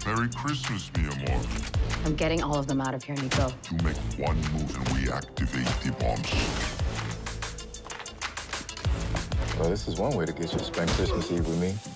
Merry Christmas, mi amor. I'm getting all of them out of here, Nico. You make one move and we activate the bombs. Well, this is one way to get you to spend Christmas Eve with me.